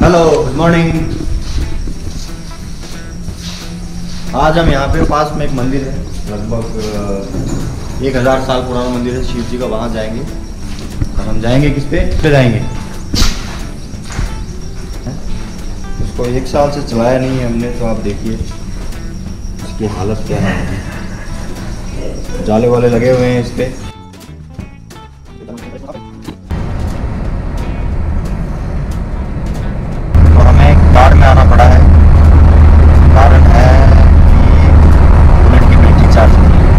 Hello, good morning. आज हम यहाँ पे पास में एक मंदिर है, लगभग 1000 साल पुराना मंदिर है शिव जी का, वहाँ जाएंगे। और हम जाएंगे किस पे जाएंगे? इसको 1 साल से चलाया नहीं है हमने, तो आप देखिए इसकी हालत क्या है। जाले वाले लगे हुए हैं इस पे। तो हमें कार में आना पड़ा है, कारण है कि बुलेट की बैटरी चार्ज नहीं है।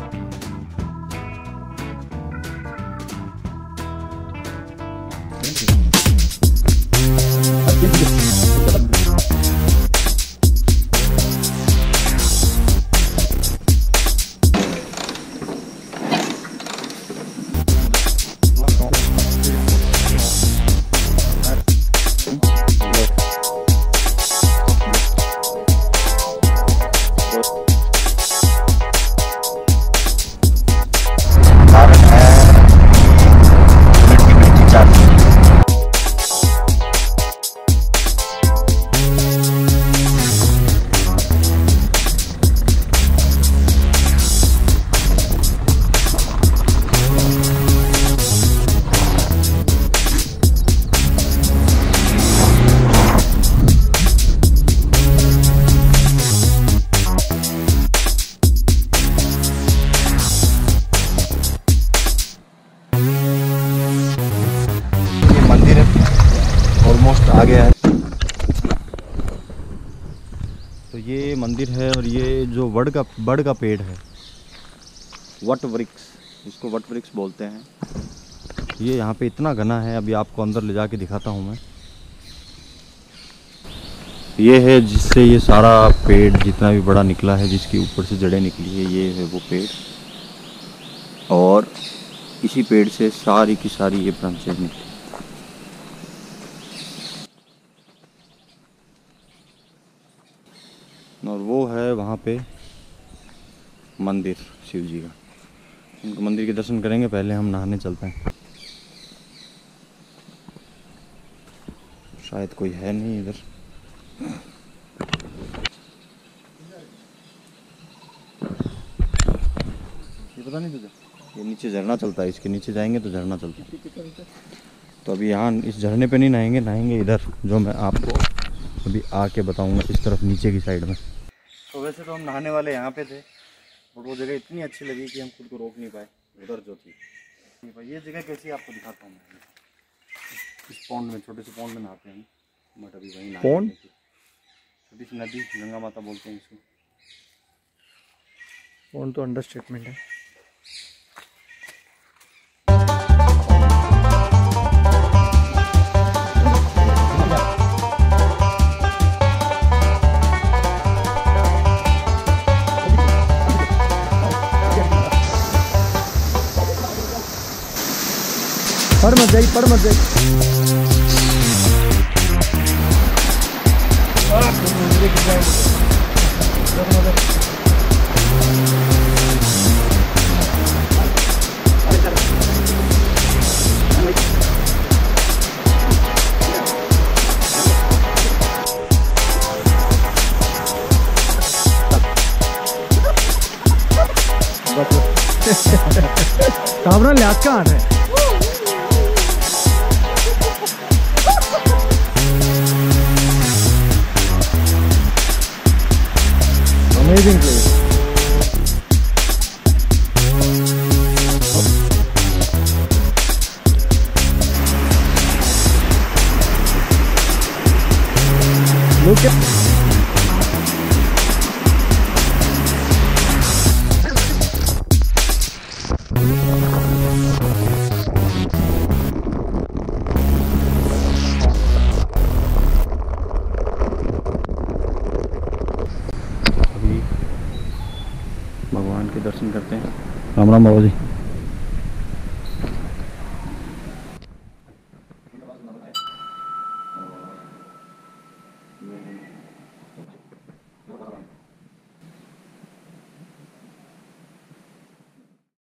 ऑलमोस्ट आ गया है। तो ये मंदिर है और ये जो बड़ का पेड़ है, वट वृक्ष, इसको वट वृक्ष बोलते हैं। ये यहाँ पे इतना घना है, अभी आपको अंदर ले जाके दिखाता हूँ मैं। ये है जिससे ये सारा पेड़ जितना भी बड़ा निकला है, जिसकी ऊपर से जड़ें निकली है, ये है वो पेड़। और इसी पेड़ से सारी की सारी ये ब्रांचेज निकली। और वो है वहाँ पे मंदिर शिव जी का। उनको मंदिर के दर्शन करेंगे, पहले हम नहाने चलते हैं। शायद कोई है नहीं इधर। ये पता नहीं तुझे, ये नीचे झरना चलता है, इसके नीचे जाएंगे तो झरना चलता है। तो अभी यहाँ इस झरने पे नहीं नहाएंगे, नहाएंगे इधर, जो मैं आपको अभी आके बताऊंगा, इस तरफ नीचे की साइड में। तो वैसे तो हम नहाने वाले यहाँ पे थे, और वो जगह इतनी अच्छी लगी कि हम खुद को रोक नहीं पाए, उधर जो थी। ये जगह कैसी आपको दिखाता हूँ मैं। इस पॉन्ड में, छोटे से पॉन्ड में नहाते हैं, बट अभी वहीं पॉन्ड, छोटी सी नदी, गंगा माता बोलते हैं इसको। पॉन्ड तो अंडरस्टेटमेंट है। पड़ मत जाइए, पड़ मत जाइए। कामरा लिहाज का आ रहा है। Amazing place. Look at. भगवान के दर्शन करते हैं। राम राम बाबा जी।